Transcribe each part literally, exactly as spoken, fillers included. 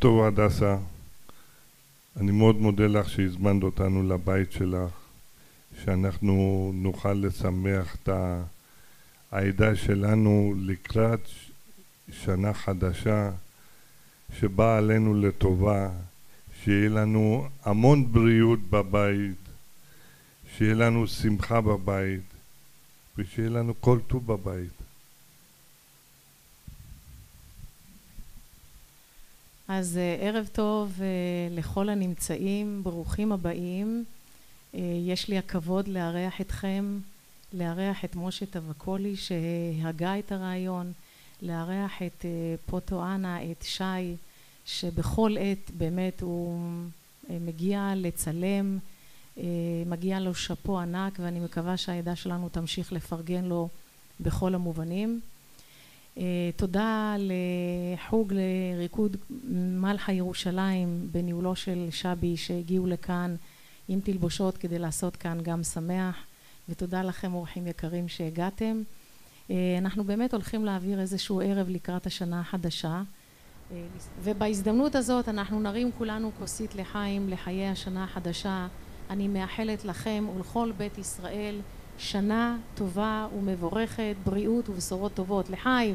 טוב הדסה, אני מאוד מודה לך שהזמנת אותנו לבית שלך, שאנחנו נוכל לשמח את העדה שלנו לקראת שנה חדשה שבאה עלינו לטובה, שיהיה לנו המון בריאות בבית, שיהיה לנו שמחה בבית ושיהיה לנו כל טוב בבית. אז ערב טוב לכל הנמצאים, ברוכים הבאים. יש לי הכבוד לארח אתכם, לארח את משה טבקולי שהגה את הרעיון, לארח את פוטו אנה, את שי, שבכל עת באמת הוא מגיע לצלם, מגיע לו שפו ענק, ואני מקווה שהעדה שלנו תמשיך לפרגן לו בכל המובנים. תודה לחוג לריקוד מלכה ירושלים בניהולו של שבי שהגיעו לכאן עם תלבושות כדי לעשות כאן גם שמח, ותודה לכם אורחים יקרים שהגעתם. אנחנו באמת הולכים להעביר איזשהו ערב לקראת השנה החדשה, ובהזדמנות הזאת אנחנו נרים כולנו כוסית לחיים לחיי השנה החדשה. אני מאחלת לכם ולכל בית ישראל שנה טובה ומבורכת, בריאות ובשורות טובות. לחיים.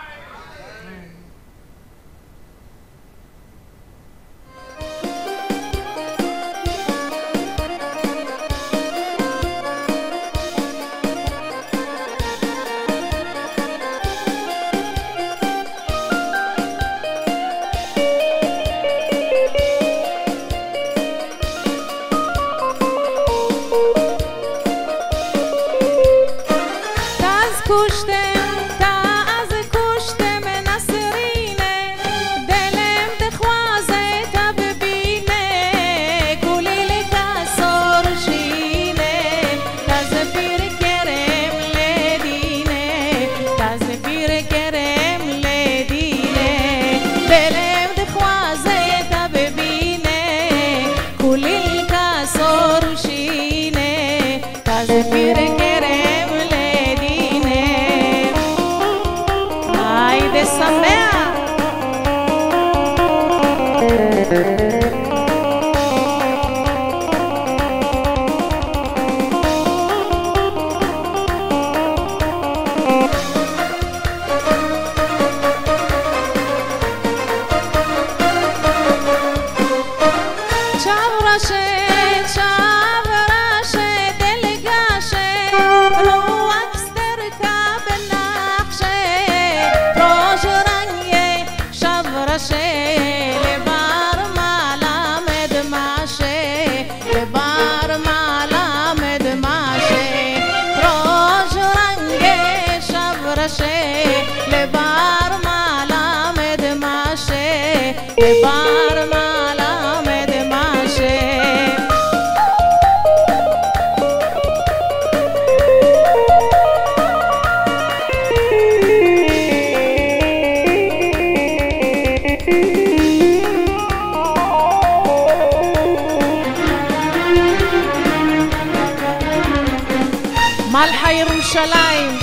מלכה ירושלים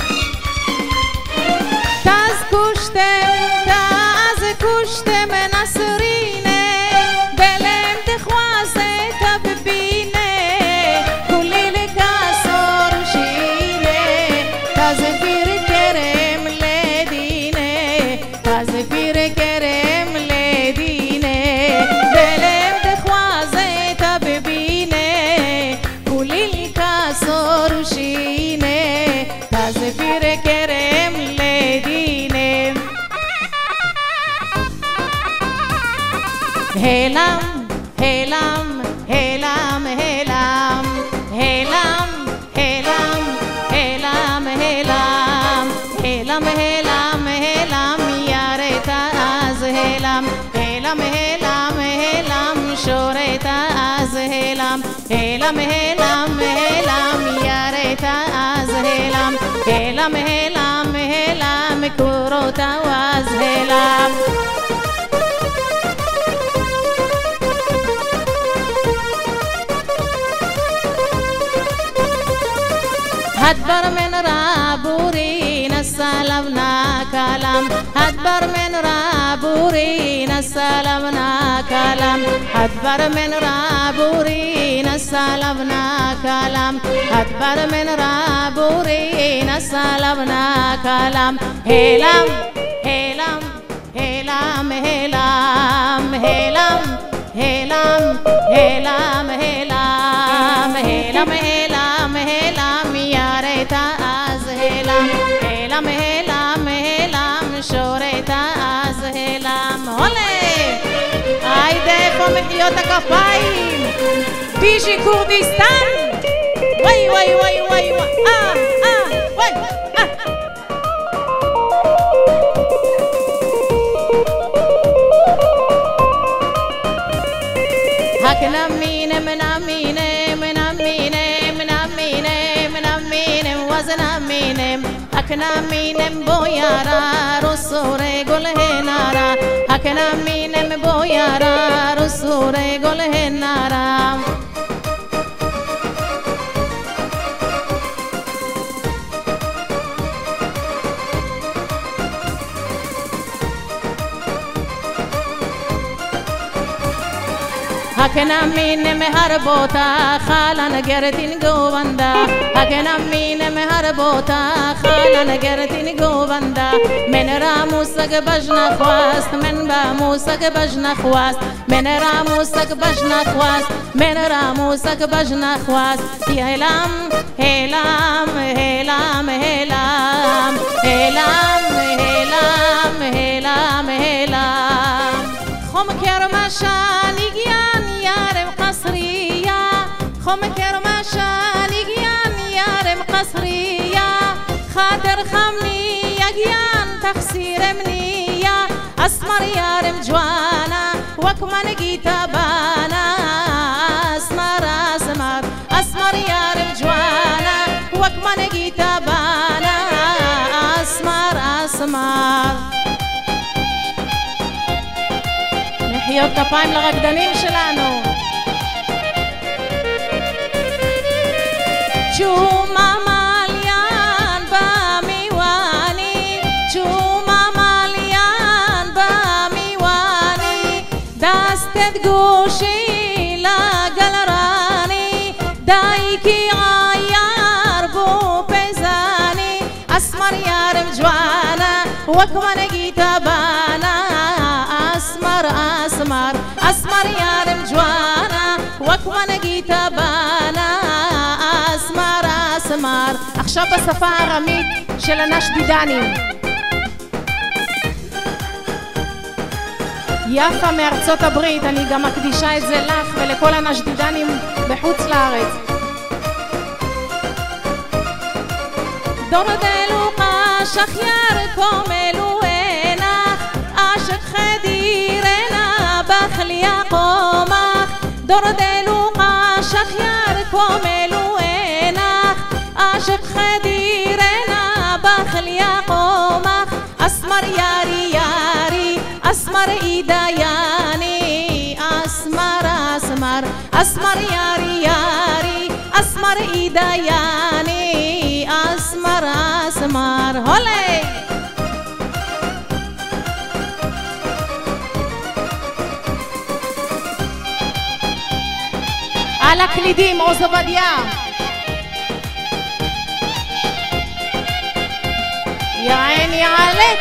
תז קושתם תז קושתם נסרינה דלם תחוזה תבבינה כולי לקסור שינה תז פיר כרם לדינה תז פיר כרם לדינה דלם תחוזה תבבינה כולי לקסור שינה תזפיר כרם לדינה הלם הלם הלם הלם הלם הלם הלם הלם הלם הלם הלם ירת אז הלם הלם הלם הלם שורת אז הלם הלם הלם הלם ירת אז הלם הלם הלם הלם קורות אז הלם هدبر من رابوري نسالم نا كلام هدبر من رابوري رابورين السلامنا كلام أدبر من رابورين السلامنا كلام أدبر من رابورين السلامنا كلام هلام هلام هلام هلام هلام هلام هلام هلام هلام هلام هلام يا ريت از هلام هلام هلام هلام شوريت از هلام هولي هايدي איפה מחיאות הכפיים בישי כורדיסטן וואי וואי וואי וואי וואי אה אה וואי אה هكنمينم نمينم نمينم نمينم نمينم وزنمينم هكنمينم بويارا رسوري قلهنارا هكنمينم بويارا رسوري قلهنارا هكنا مين مهربوتا خالنا جرتين جواندا هكنا مين مهربوتا خالنا جرتين جواندا من راموسك بجنا خواست من باموسك بجنا خواست من راموسك بجنا خواست من راموسك بجنا خواست يا هلام هلام هلام هلام هلام هلام هلام هلام خم كرمشان يجيان يارم قصرية خم كرمشان يجيان يارم قصرية خاطر خمني يجيان تخسير منية أسمر يارم جوانا وكمان جيتا بانا أسمر أسمر أسمر يارم جوانا وكمان جيتا بانا أسمر أسمر מחיאות כפיים לרקדנים שלנו צ'ומה מליין במיואני צ'ומה מליין במיואני דסתת גושי לגלרני די כי עייר בו פזני אסמר ירם ג'ואנה וכמן גיטה בנה أسمر أسمر أسمر يارم جوانا وكمان جيتا بانا أسمر أسمر עכשיו בשפה הארמית של הנשדידנים יפה מארצות הברית אני גם מקדישה את זה לך ולכל הנשדידנים בחוץ לארץ דורדלו קשח ירקום אלוהנך אשק חדירנה בחליה קומך דורדלו קשח ירקום אלוהנך אשק חדירנה בחליה קומך אסמר ירי ירי אסמר אידייני אסמר אסמר אסמר ירי ירי אסמר אידייני אסמר אסמר הולי על הקלידים עוז עובדיה יא עיני עלק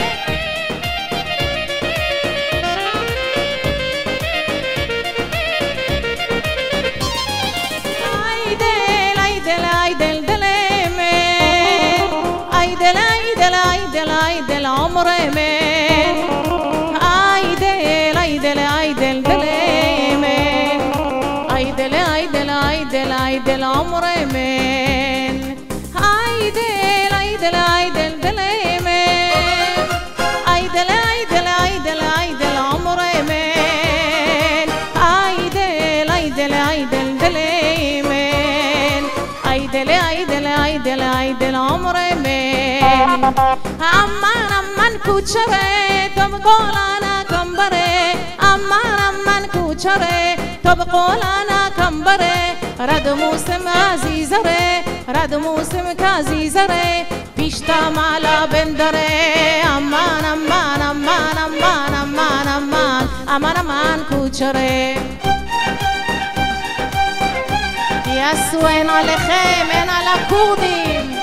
איידל איידל איידל דלמן איידל איידל איידל איידל עומר מן איידל איידל איידל דלמן איידל איידל איידל איידל עומר מן איידל איידל איידל דלמן איידל איידל איידל איידל עומר מן איידל איידל איידל דלמן איידל איידל איידל איידל עומר מן אמן אמן קוצ'רה טוב קולנה קמברה אמן אמן קוצ'רה טוב קולנה קמברה רד מוסם עזיזרה רד מוסם כזיזרה וישתמע לה בן דרי אמן אמן אמן אמן אמן אמן אמן אמן קוצ'רי יעשו אין עליכם אין על הכורדים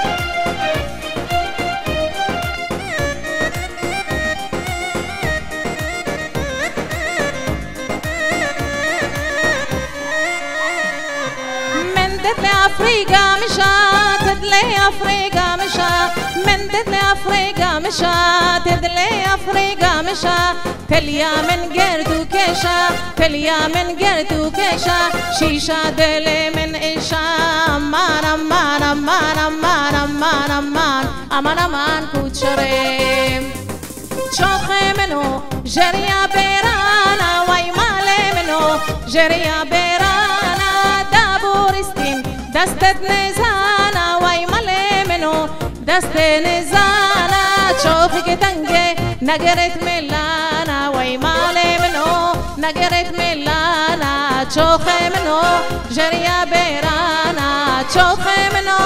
لأفريقيا مشات لأفريقيا مشات من لأفريقيا مشات لأفريقيا مشات تليا من قردو كيشا تليا من قردو كيشا شيشا دلي من إيشا أمان أمان أمان أمان أمان أمان أمان أمان كوتشريم شوخي منو جريا بيرانا ويمالي منو جريا بيرانا دابورستين دستت نزانا ويمالي منو دست نزانا شوخي كتنجي نقرت ملانا ويمالي منو نقرت ملانا شوخي منو جريا بيرانا شوخي منو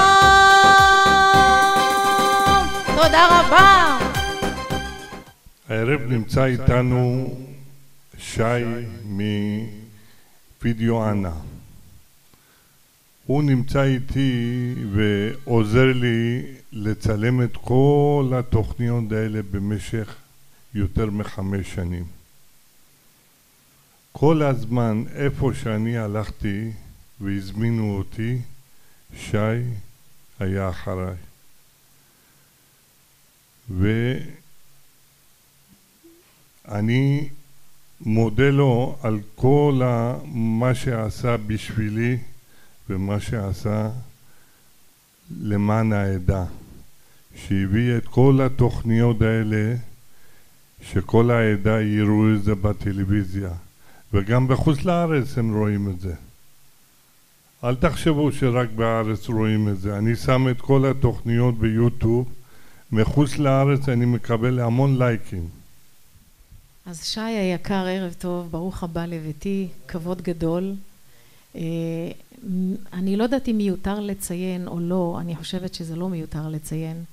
תודה רבה. הערב נמצא איתנו שי מווידאו אנה. הוא נמצא איתי ועוזר לי לצלם את כל התוכניות האלה במשך יותר מחמש שנים. כל הזמן איפה שאני הלכתי והזמינו אותי, שי היה אחריי. ואני מודה לו על כל מה שעשה בשבילי ומה שעשה למען העדה, שהביא את כל התוכניות האלה שכל העדה יראו את זה בטלוויזיה, וגם בחוץ לארץ הם רואים את זה. אל תחשבו שרק בארץ רואים את זה. אני שם את כל התוכניות ביוטיוב, מחוץ לארץ אני מקבל המון לייקים. אז שי היקר, ערב טוב, ברוך הבא לביתי, כבוד גדול. אני לא יודעת אם מיותר לציין או לא, אני חושבת שזה לא מיותר לציין,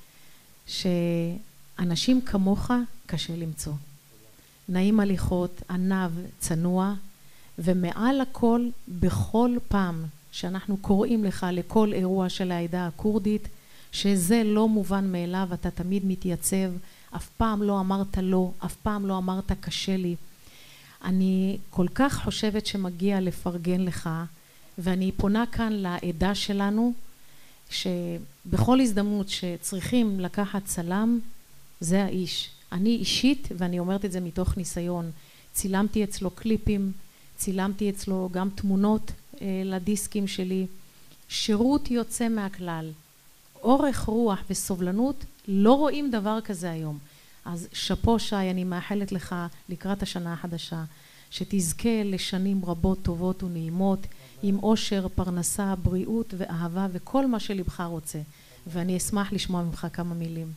שאנשים כמוך קשה למצוא. נעים הליכות, ענב, צנוע, ומעל הכל, בכל פעם שאנחנו קוראים לך לכל אירוע של העדה הכורדית, שזה לא מובן מאליו, אתה תמיד מתייצב, אף פעם לא אמרת לא, אף פעם לא אמרת קשה לי. אני כל כך חושבת שמגיע לפרגן לך, ואני פונה כאן לעדה שלנו, שבכל הזדמנות שצריכים לקחת צלם, זה האיש. אני אישית, ואני אומרת את זה מתוך ניסיון, צילמתי אצלו קליפים, צילמתי אצלו גם תמונות אה, לדיסקים שלי, שירות יוצא מהכלל, אורך רוח וסובלנות, לא רואים דבר כזה היום. אז שפו שי, אני מאחלת לך לקראת השנה החדשה, שתזכה לשנים רבות טובות ונעימות, עם אושר, פרנסה, בריאות ואהבה וכל מה שלבך רוצה. ואני אשמח לשמוע ממך כמה מילים.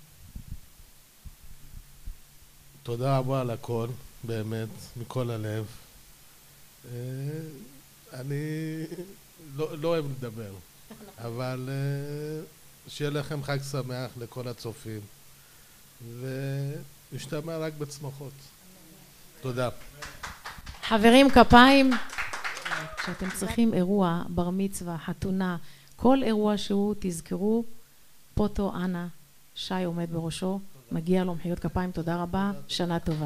תודה רבה על הכל, באמת, מכל הלב. אני לא, לא אוהב לדבר, אבל שיהיה לכם חג שמח לכל הצופים, ונשתמע רק בצמחות. תודה. חברים, כפיים. כשאתם צריכים אירוע, בר מצווה, חתונה, כל אירוע שהוא, תזכרו, פוטו אנה, שי עומד בראשו, מגיע לו מחיאות כפיים, תודה רבה, שנה טובה.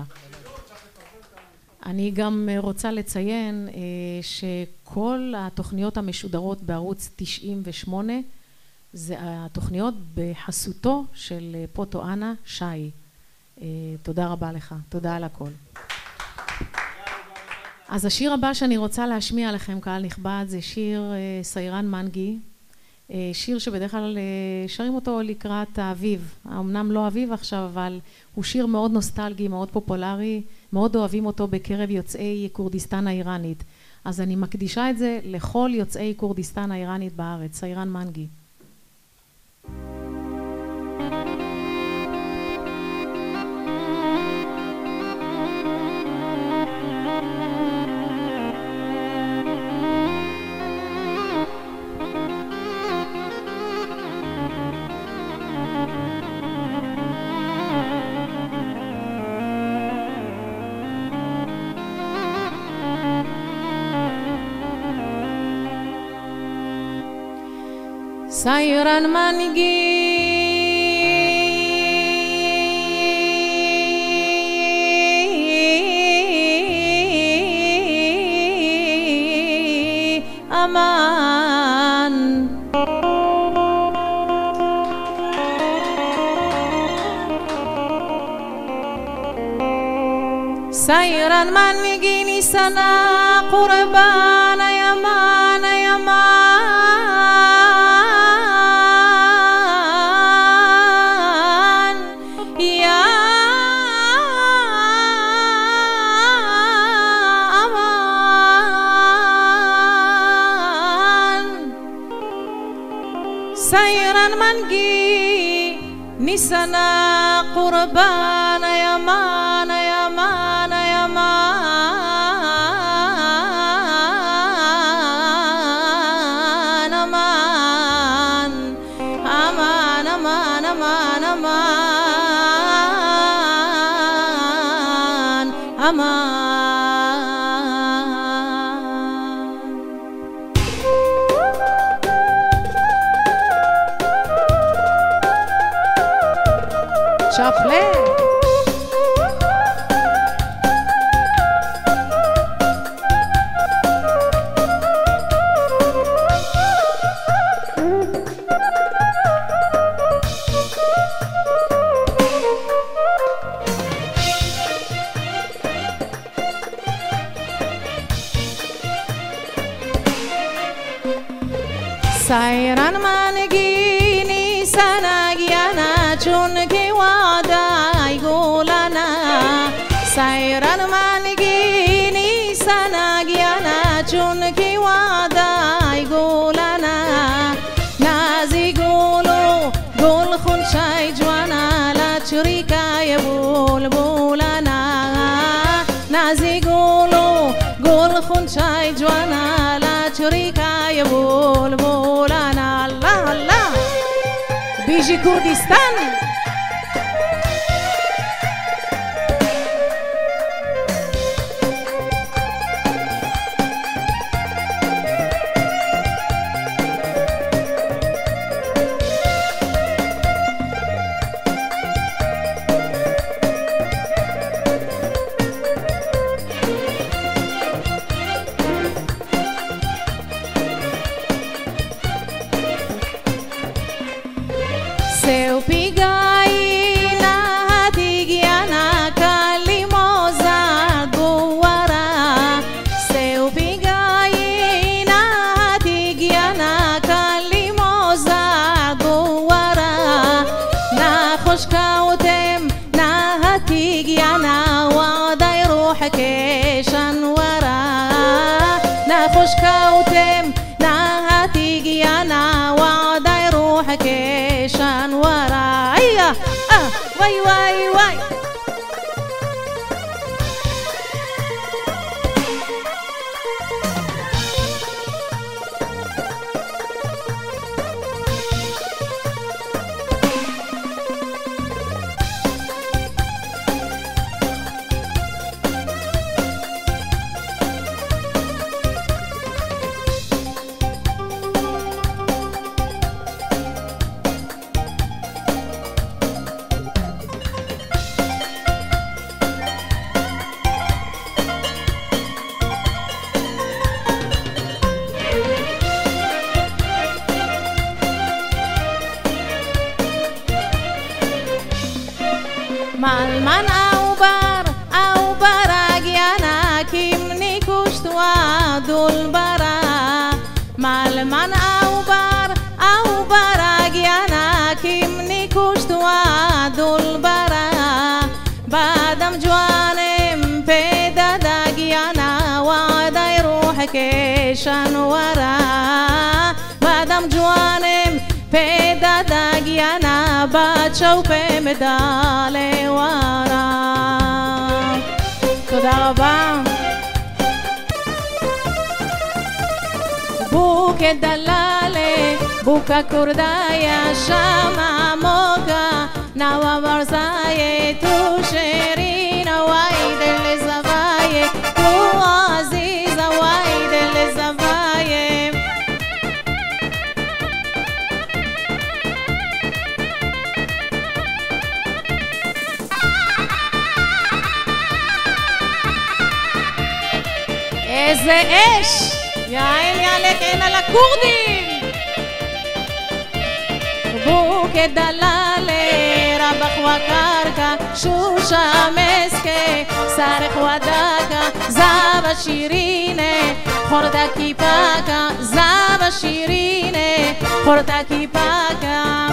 אני גם רוצה לציין שכל התוכניות המשודרות בערוץ תשעים ושמונה, זה התוכניות בחסותו של פוטו אנה, שי. תודה רבה לך, תודה על הכל. אז השיר הבא שאני רוצה להשמיע לכם, קהל נכבד, זה שיר סיירן מנגי, שיר שבדרך כלל שרים אותו לקראת האביב, אמנם לא אביב עכשיו, אבל הוא שיר מאוד נוסטלגי, מאוד פופולרי, מאוד אוהבים אותו בקרב יוצאי כורדיסטן האיראנית. אז אני מקדישה את זה לכל יוצאי כורדיסטן האיראנית בארץ, סיירן מנגי. סיירן מנגי אמן סיירן מנגי ניסנה קורבן הימן הימן سيرا منجي نسنا قربان يمان يمان يمان أمان أمان أمان أمان أمان أمان Chaplin. Sayran manigini sanagiana chunki wadai gulana Sayran manigini sanagiana chunki wadai gulana Nazi gulu gul khun shay jwana la churika ya bul bulana Nazi gulu gul khun shay jwana la churika ya bul bulana Allah Allah Biji Kurdistan Seu pigai na hatigiana kalimoza guara Seu pigai na hatigiana kalimoza guara Na خوشكاوتم na hatigiana wada يروحك شنورا Na خوشكاوتم na hatigiana wada يروحك شان ورايا اه واي واي واي Malman aubar aubar agiana kimni kushtwa dulbara Malman aubar aubar agiana kimni kushtwa dulbara Badam jwanem peda dagiana wada يروحك شنورا Badam jwanem peda dagiana bachau pe medale wara תודה רבה בוקה דללה בוקה קורדיה שמה מוקה נאווה ברזאיה תו שרינה ויידה לזוויה תו עזיזה ויידה לזוויה איזה אש! יעל יעלק אין על הכורדים! בוקי דללה רבח וקרקע שושה מסקה סרח ודקה זבה שירינה חורדה קיפקה זבה שירינה חורדה קיפקה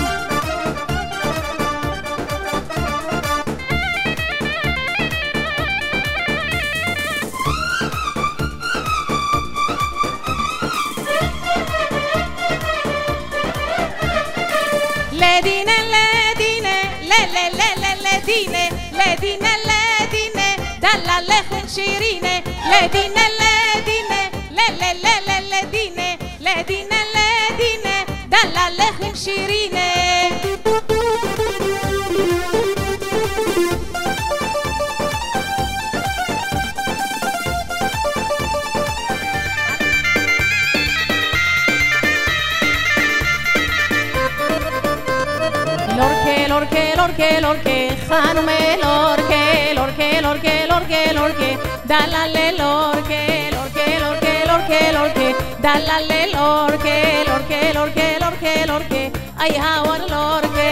ledine ledine le le le le ledine ledine ledine dalla lehun shirine ledine ledine le le le le ledine ledine ledine dalla lehun shirine lorke lorke lorke khanume lorke lorke lorke lorke lorke dalale lorke lorke lorke lorke lorke dalale lorke lorke lorke lorke lorke ay hawar lorke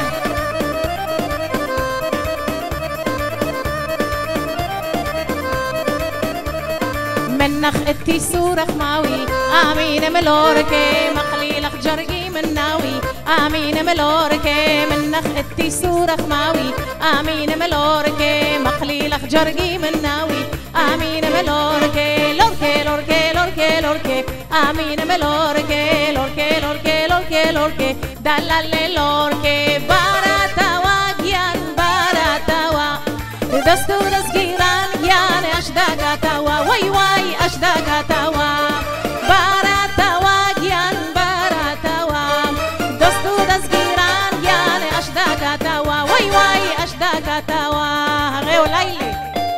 منخ اتي سورخ ماوي امين ملوركي مقلي لخ جرقي من ناوي امين ملوركي منخ اتي سورخ ماوي امين ملوركي مقلي لخ جرقي من ناوي امين ملوركي لوركي لوركي لوركي لوركي امين ملوركي لوركي لوركي لوركي لوركي دلال لوركي باراتوا جيان باراتوا دستور دسگیران یان اشداقا توا وای وای اشداقا توا باراتوا گیان باراتوا دستور دسگیران یان اشداقا توا وای وای اشداقا توا غیو لیلی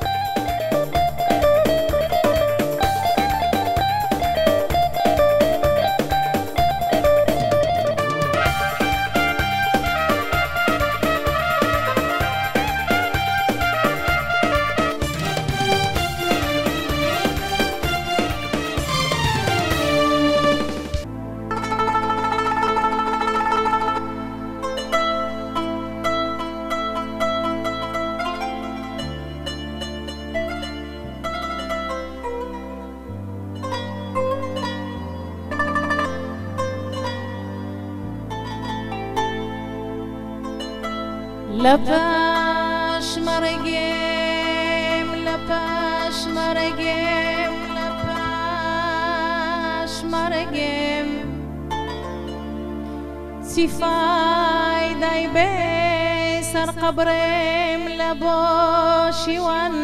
لپاش مرگیم لپاش مرگیم لپاش مرگیم صفای دای به سر قبریم لباشی ون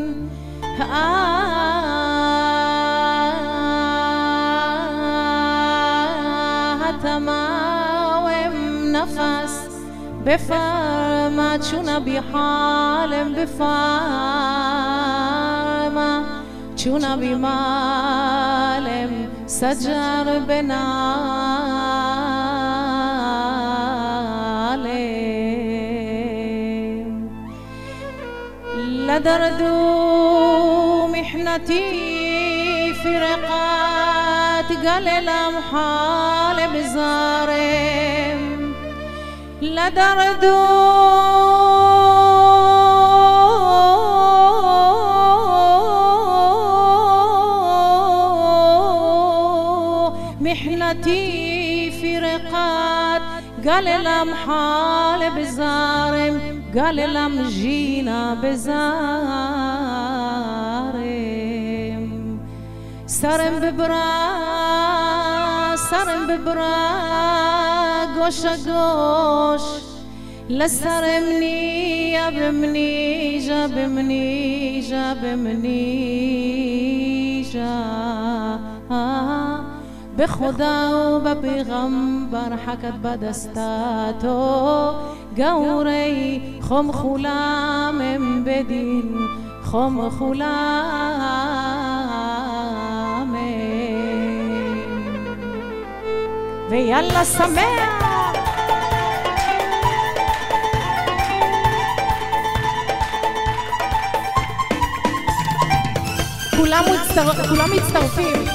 آه تماوم نفس بفرما چون بحالم بفرما چون بمالم سجر بنالم لدردو محنتي في رقات قلل محال بزارم لدردو محنتي في رقات قال الامحال بزارم قال الامجينا بزارم سرم ببرا سرم ببرا گوش گوش لسرمني يا بمني جا بمني جا بمني جا بخدا و بپیغمبر حکت بدستاتو گوری خم خلامم بدین خم خلامم و یلا سمع כולם מצטר... כולם מצטרפים.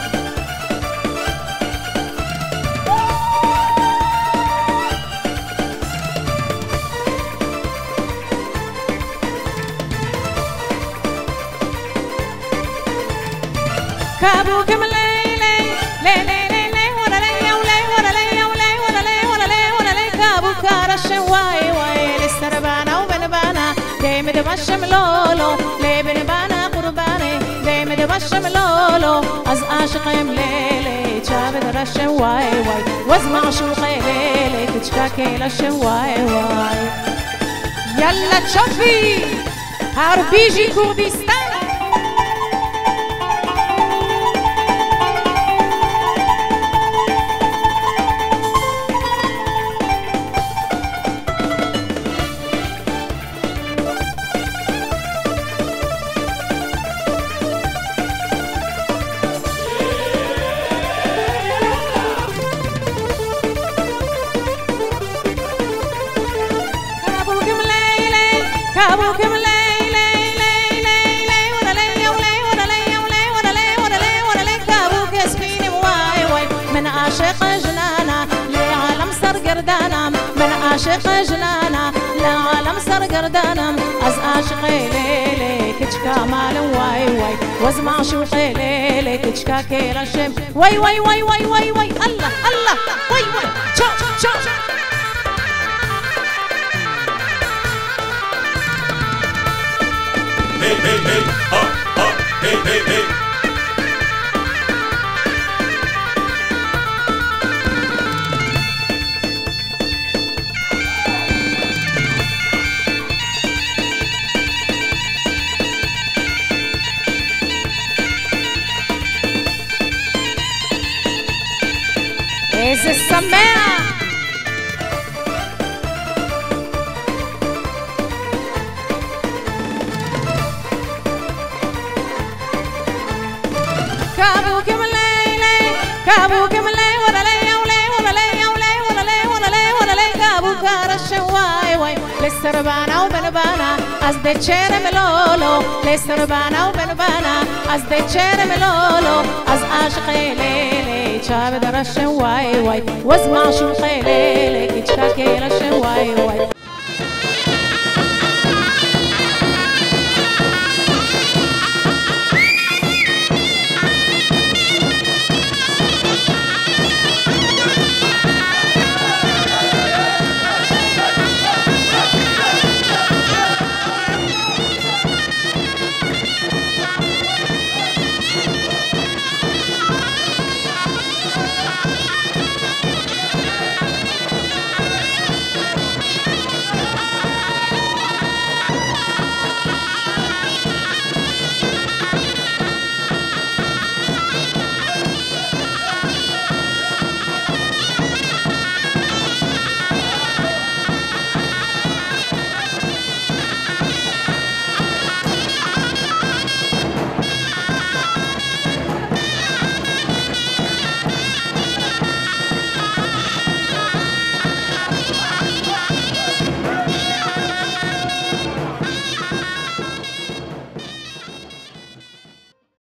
كابوكم ليلي ليلي ليلي ولا لي ولا ولا لي ولا ولا لي ولا لي ولا لي كابوك رشم واي واي للسربانة وبنبانة ديم دبشم لولو لي بنبانة قرباني ديم دبشم لولو از عاشقم ليلي جابد رشم واي واي وز معشوقي ليلي تشكاكي لشم واي واي يلا تشوفي هربيجي كردستان كابوكم لي لي لي لي لي ولا لي ولا ولا لي ولا ولا لي ولا لي ولا لي كابوك ياسمين واي واي من عاشق جنانا لعالم سر قردانا من عاشق جنانا لعالم سر قردانا از عاشقي ليلي كتشكا مال واي واي وز معشوقي ليلي كتشكا كيرشم واي واي واي واي واي واي الله الله واي واي شو شو Hey, hey, hey, up, up, hey, hey, hey. איזה שמח كابوكم ليلي كابوكم لي ولا لي ولا ولا لي ولا ولا لي ولا لي ولا لي كابوك رشم واي واي للسربانة وبنبانة از دچر ملولو للسربانة وبنبانة از دچر ملولو از عاشقي ليلي شابد رشم واي واي وز معشوقي ليلي كتشكاكي رشم واي واي